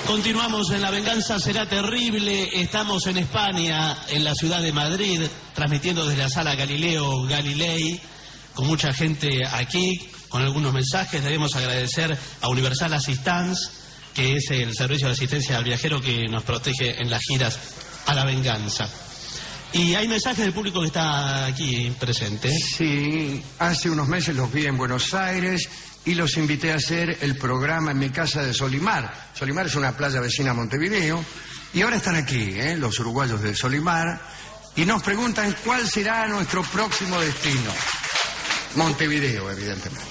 Continuamos en La Venganza Será Terrible. Estamos en España, en la ciudad de Madrid, transmitiendo desde la sala Galileo Galilei, con mucha gente aquí, con algunos mensajes. Debemos agradecer a Universal Assistance, que es el servicio de asistencia al viajero que nos protege en las giras a La Venganza. Y hay mensajes del público que está aquí presente. Sí, hace unos meses los vi en Buenos Aires y los invité a hacer el programa en mi casa de Solimar. Solimar es una playa vecina a Montevideo. Y ahora están aquí, los uruguayos de Solimar, y nos preguntan cuál será nuestro próximo destino. Montevideo, evidentemente.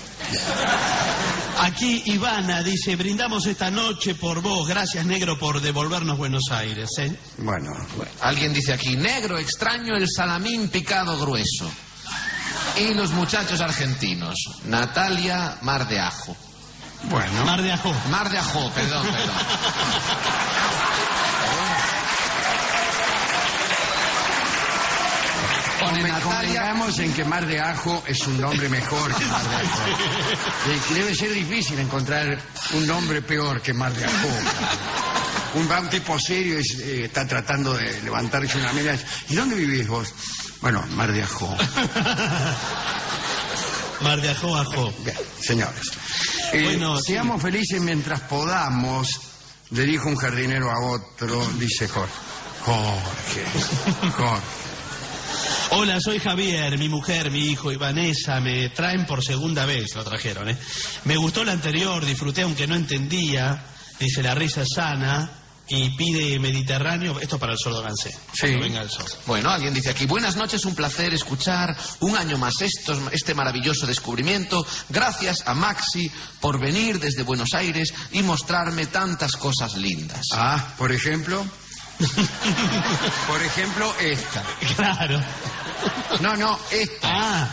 Aquí Ivana dice: brindamos esta noche por vos. Gracias, negro, por devolvernos Buenos Aires. Bueno. Alguien dice aquí: negro, extraño el salamín picado grueso. Y los muchachos argentinos. Natalia, Mar de Ajo. Bueno. Mar de Ajo. Mar de Ajo, perdón. Convengamos en que Mar de Ajo es un nombre mejor que Mar de Ajo. Debe ser difícil encontrar un nombre peor que Mar de Ajo. Un tipo serio está tratando de levantarse una mira. ¿Y dónde vivís vos? Bueno, Mar de Ajo. Mar de Ajo, Ajo. Bien, señores. Bueno, seamos felices mientras podamos, le dijo un jardinero a otro, dice Jorge. Hola, soy Javier, mi mujer, mi hijo y Vanessa me traen por segunda vez, lo trajeron, Me gustó la anterior, disfruté aunque no entendía, dice la risa sana y pide Mediterráneo, esto para el sordo Gansé. Sí. Venga el sordo. Bueno, alguien dice aquí: buenas noches, un placer escuchar un año más este maravilloso descubrimiento. Gracias a Maxi por venir desde Buenos Aires y mostrarme tantas cosas lindas. Ah, por ejemplo... Por ejemplo, esta. Claro. No, esta. Ah.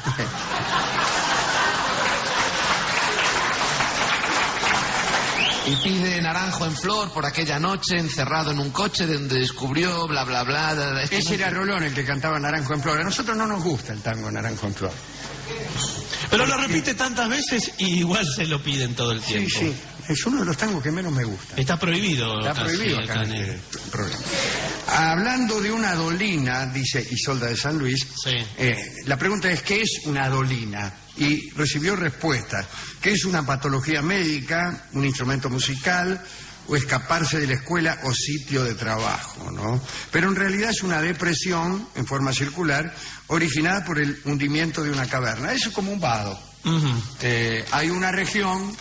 Y pide Naranjo en Flor por aquella noche encerrado en un coche donde descubrió bla bla bla. Ese era Rolón el que cantaba Naranjo en Flor. A nosotros no nos gusta el tango Naranjo en Flor. Pero lo repite tantas veces y igual se lo piden todo el tiempo. Sí. Es uno de los tangos que menos me gusta. Está prohibido. Está prohibido acá en este programa. Hablando de una dolina, dice Isolda de San Luis, sí. La pregunta es: ¿qué es una dolina? Y recibió respuesta: ¿qué es una patología médica, un instrumento musical o escaparse de la escuela o sitio de trabajo, ¿no? Pero en realidad es una depresión en forma circular originada por el hundimiento de una caverna. Eso es como un vado. Uh-huh. Hay una región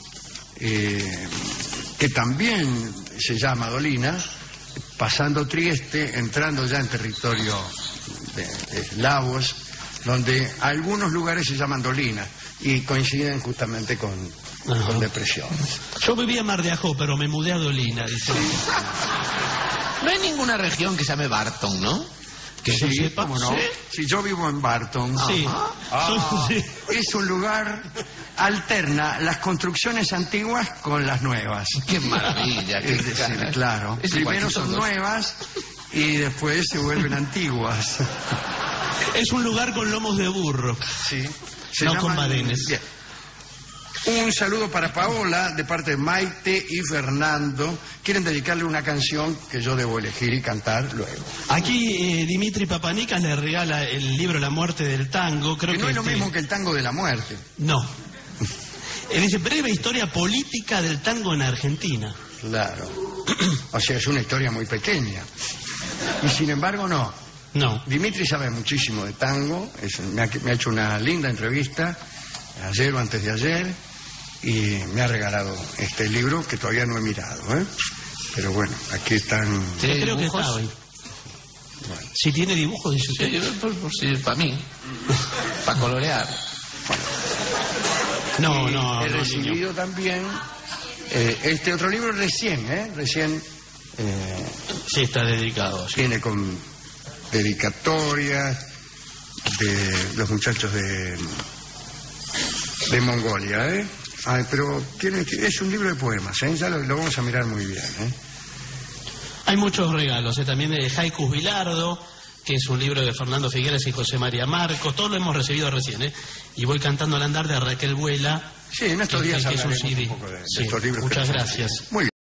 que también se llama dolina, pasando Trieste, entrando ya en territorio de eslavos, donde algunos lugares se llaman dolina y coinciden justamente con depresiones. Yo vivía en Mar de Ajo, pero me mudé a Dolina, dice. No hay ninguna región que se llame Barton, ¿no? Que sí, yo sepa, ¿cómo no? ¿sí? Sí, yo vivo en Barton. Sí. Sí. Es un lugar, alterna las construcciones antiguas con las nuevas. ¡Qué maravilla! Es decir, claro. Primero son nuevas y después se vuelven antiguas. Es un lugar con lomos de burro. Sí. No con badenes. Bien. Un saludo para Paola de parte de Maite y Fernando. Quieren dedicarle una canción que yo debo elegir y cantar luego. Aquí Dimitri Papanicas le regala el libro La muerte del tango. Creo que no es lo mismo que el tango de la muerte. No. Dice: breve historia política del tango en Argentina. Claro. O sea, es una historia muy pequeña. Y sin embargo, no. No. Dimitri sabe muchísimo de tango. Me ha hecho una linda entrevista ayer o antes de ayer. Y me ha regalado este libro que todavía no he mirado, Pero bueno, aquí están. ¿Tiene creo dibujos? Que está hoy. Bueno. Si tiene dibujos, dice usted. Sí, para mí. Para colorear. No. He recibido también este otro libro recién, Recién. Sí, está dedicado. Sí. Tiene con dedicatorias de los muchachos de Mongolia, Ay, pero es un libro de poemas, ya lo vamos a mirar muy bien, Hay muchos regalos, también de Haikus Bilardo, que es un libro de Fernando Figueres y José María Marcos. Todo lo hemos recibido recién, Y voy cantando al andar de Raquel Vuela. Sí, en estos días hablaremos un poco de estos libros. Muchas gracias. Muy bien.